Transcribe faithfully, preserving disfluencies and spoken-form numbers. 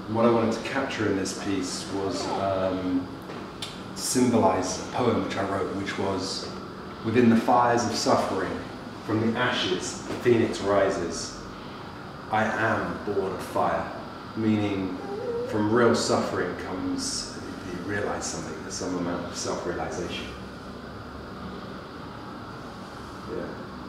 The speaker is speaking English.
what I wanted to capture in this piece was um, symbolize a poem which I wrote, which was, within the fires of suffering, from the ashes the phoenix rises. I am born of fire, meaning from real suffering comes, you realize something, there's some amount of self-realization. Yeah.